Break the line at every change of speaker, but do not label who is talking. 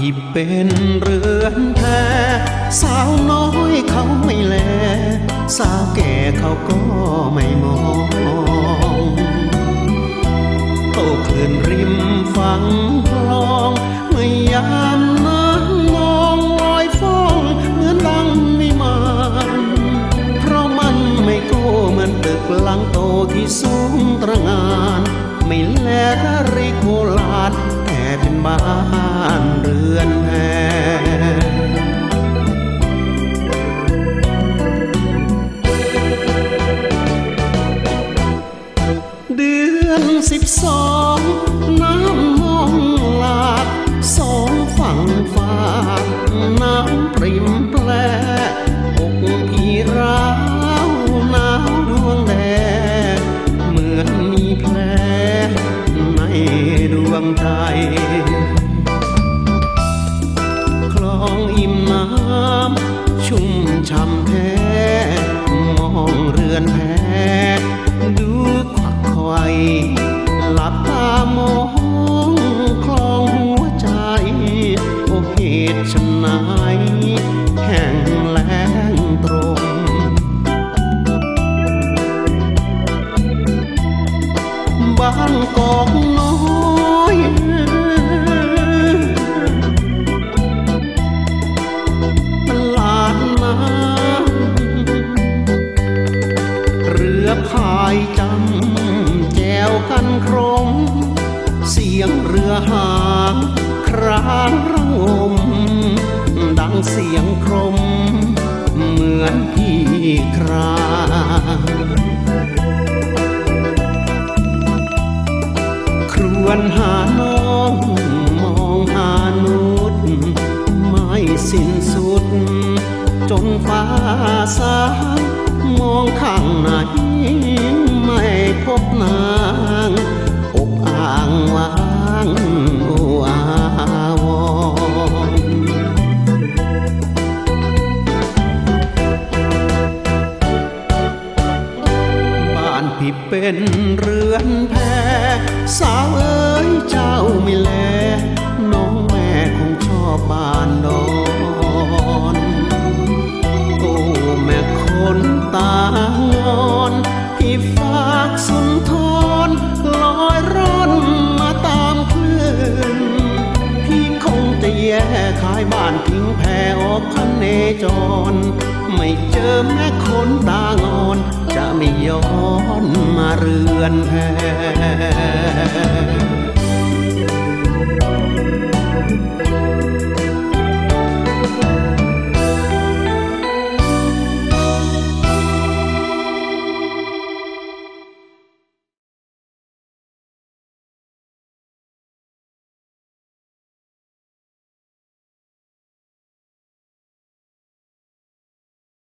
ที่เป็นเรือนแพสาวน้อยเขาไม่แลสาวแก่เขาก็ไม่มองโตคลื่นริมฝั่งคลองเมื่อยามน้ำนองลอยฟ้องเหมือนดังนิมานเพราะมันไม่โก้เหมือนตึกหลังโตที่สูงตระหง่านไม่แลริโกลาดแต่เป็นบ้านเรือนแพเดือน12น้ำนองหลากสองฝั่งฟ้าน้ำปริมแปรอกพี่ร้าวหนาวดวงแดงเหมือนมีแผลในดวงใจคลองอิ่มน้ำชุ่มช่ำแท้มองเรือนแพดูควักไขว่หลับตามองคลองหัวใจโอ้เหตุไฉนแห้งแล้งตรงบ้านกอกน้อยตลาดน้ำเรือพายจำแจวกันครมเสียงเรือหางครางระงมดังเสียงครมเหมือนพี่ครางครวญหาน้องมองหานุษไม่สิ้นสุดจนฟ้าสางมองข้างไหนไม่พบนางอกอ่างวางโออาวรบ้านพี่เป็นเรือนแพสาวเอ๋ยเจ้าไม่แลน้องแม่คงชอบบ้านนอนโอ้แม่คนตางอนที่ฝากสุนทรลอยร่อนมาตามคลื่นพี่คงจะแย่ขายบ้านทิ้งแพออกคันเนจรไม่เจอแม่คนตางอนจะไม่ย้อนมาเรือนแพ